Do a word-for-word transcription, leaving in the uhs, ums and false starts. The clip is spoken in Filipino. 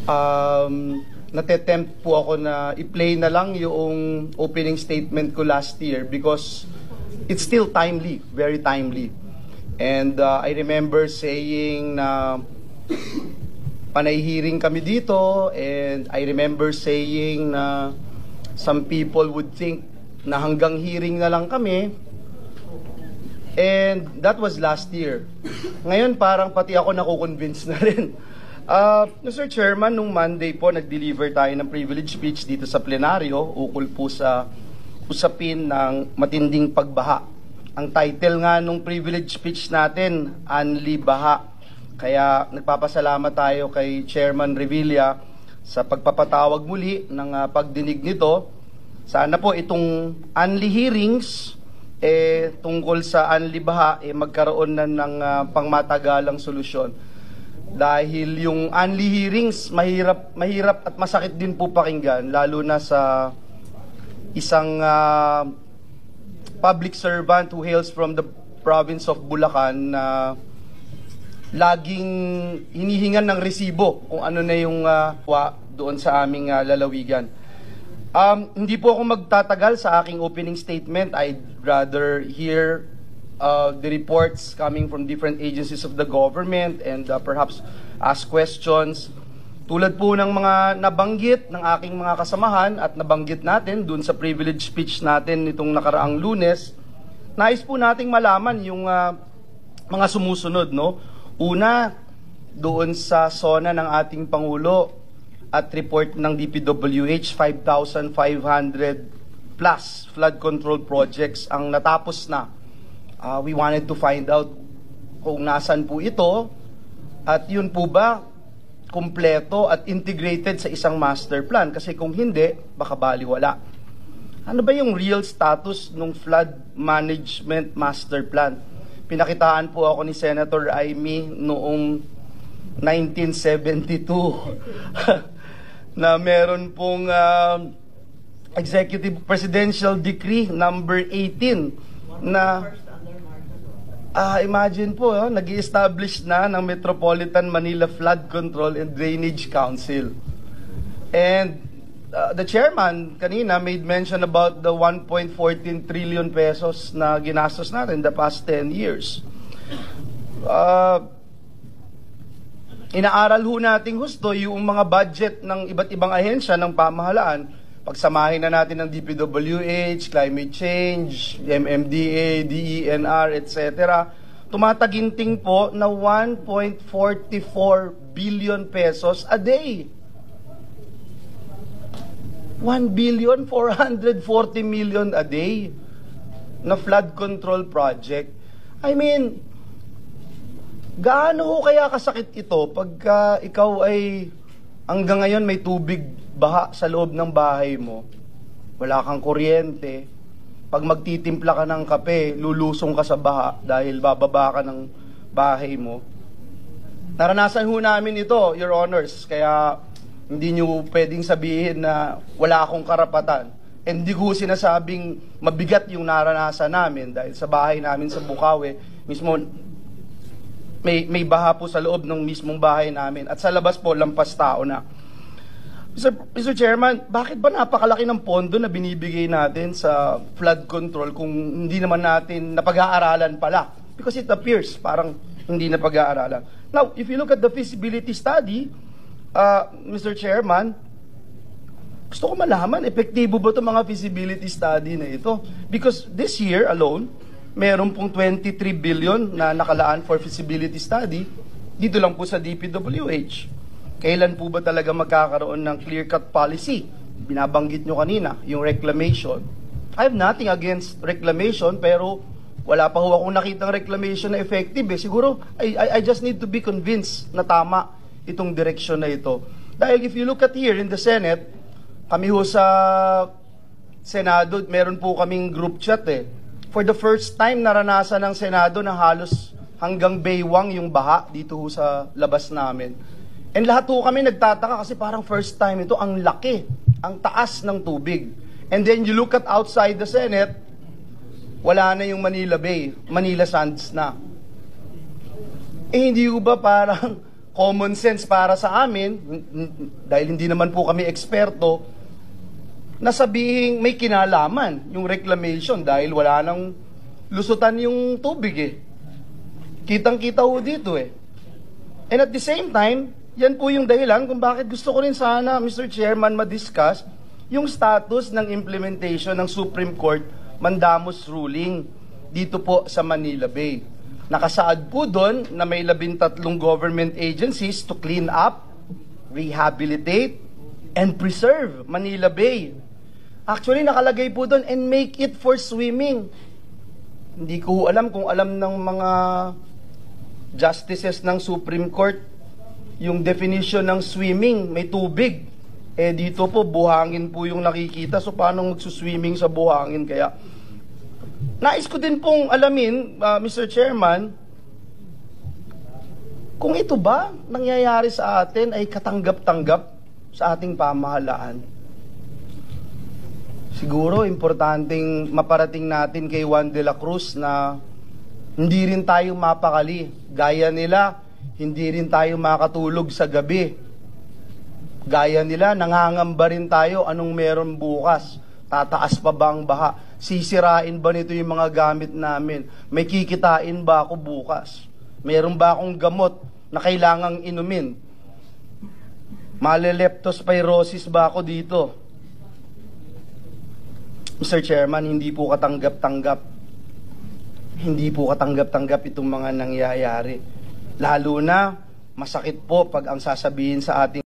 Um, natetempt po ako na i-play na lang yung opening statement ko last year because it's still timely, very timely. And uh, I remember saying na panay hearing kami dito, and I remember saying na some people would think na hanggang hearing na lang kami. And that was last year. Ngayon parang pati ako nakukonvince na rin. Uh, Mister Chairman, nung Monday po nag-deliver tayo ng privilege speech dito sa plenaryo ukol po sa usapin ng matinding pagbaha. Ang title nga nung privilege speech natin, Anli Baha. Kaya nagpapasalamat tayo kay Chairman Revilla sa pagpapatawag muli ng uh, pagdinig nito. Sana po itong Anli hearings eh, tungkol sa Anli Baha eh, magkaroon na ng uh, pangmatagalang solusyon. Dahil yung Anli hearings mahirap, mahirap at masakit din po pakinggan, lalo na sa isang uh, public servant who hails from the province of Bulacan na uh, laging hinihingan ng resibo kung ano na yung uh, wa doon sa aming uh, lalawigan. Um, hindi po ako magtatagal sa aking opening statement. I'd rather hear uh, the reports coming from different agencies of the government and uh, perhaps ask questions. Tulad po ng mga nabanggit ng aking mga kasamahan at nabanggit natin doon sa privilege speech natin nitong nakaraang Lunes, nais po nating malaman yung uh, mga sumusunod, no? Una, doon sa SONA ng ating Pangulo at report ng D P W H, five thousand five hundred plus flood control projects ang natapos na. Uh, we wanted to find out kung nasan po ito at yun po ba kumpleto at integrated sa isang master plan. Kasi kung hindi, baka baliwala. Ano ba yung real status ng flood management master plan? Pinakitaan po ako ni Senator Amy noong nineteen seventy-two na meron pong uh, Executive Presidential Decree number eighteen na uh, imagine po, oh, nag-i-establish na ng Metropolitan Manila Flood Control and Drainage Council. And uh, the chairman kanina made mention about the one point one four trillion pesos na ginastos natin in the past ten years. Uh, inaaral ho nating husto yung mga budget ng iba't ibang ahensya ng pamahalaan. Pagsamahin na natin ng D P W H, Climate Change, M M D A, D E N R, et cetera. Tumataginting po na one point four four billion pesos a day. one billion four hundred forty million a day na flood control project. I mean, gaano ho kaya kasakit ito pagka ikaw ay hanggang ngayon may tubig baha sa loob ng bahay mo, wala kang kuryente, pag magtitimpla ka ng kape, lulusong ka sa baha dahil bababa ka ng bahay mo. Naranasan ho namin ito, Your Honors, kaya hindi nyo pwedeng sabihin na wala akong karapatan. And hindi ko sinasabing mabigat yung naranasan namin dahil sa bahay namin sa Bukawi, mismo may, may baha po sa loob ng mismong bahay namin at sa labas po, lampas tao na. Mister Mister Chairman, bakit ba napakalaki ng pondo na binibigay natin sa flood control kung hindi naman natin napag-aaralan pala? Because it appears parang hindi napag-aaralan. Now, if you look at the feasibility study, uh, Mister Chairman, gusto ko malaman, epektibo ba itong mga feasibility study na ito? Because this year alone, meron pong twenty-three billion na nakalaan for feasibility study, dito lang po sa D P W H. Kailan po ba talaga magkakaroon ng clear-cut policy? Binabanggit nyo kanina, yung reclamation. I have nothing against reclamation, pero wala pa ho akong nakitang reclamation na effective. Eh. Siguro, I, I, I just need to be convinced na tama itong direksyon na ito. Dahil if you look at here in the Senate, kami ho sa Senado, meron po kaming group chat eh. For the first time, naranasan ng Senado na halos hanggang baywang yung baha dito ho sa labas namin. And lahat po kami nagtataka kasi parang first time ito, ang laki, ang taas ng tubig. And then you look at outside the Senate, wala na yung Manila Bay, Manila Sands na. Eh hindi ko ba parang common sense para sa amin, dahil hindi naman po kami eksperto, na sabihing may kinalaman yung reclamation dahil wala nang lusutan yung tubig eh. Kitang-kita ho dito eh. And at the same time, yan po yung dahilan kung bakit gusto ko rin sana, Mister Chairman, ma-discuss yung status ng implementation ng Supreme Court mandamus ruling dito po sa Manila Bay. Nakasaad po doon na may labintatlong government agencies to clean up, rehabilitate, and preserve Manila Bay. Actually, nakalagay po doon, and make it for swimming. Hindi ko alam kung alam ng mga justices ng Supreme Court yung definition ng swimming, may tubig. Eh dito po, buhangin po yung nakikita. So paano magsuswimming sa buhangin? Kaya nais ko din pong alamin, uh, Mister Chairman, kung ito ba nangyayari sa atin ay katanggap-tanggap sa ating pamahalaan. Siguro, importanteng maparating natin kay Juan de la Cruz na hindi rin tayo mapakali. Gaya nila, hindi rin tayo makatulog sa gabi. Gaya nila, nangangamba rin tayo anong meron bukas. Tataas pa ba ang baha? Sisirain ba nito yung mga gamit namin? May kikitain ba ako bukas? Meron ba akong gamot na kailangang inumin? Maleleptospirosis ba ako dito? Mister Chairman, hindi po katanggap-tanggap. Hindi po katanggap-tanggap itong mga nangyayari. Lalo na, masakit po pag ang sasabihin sa ating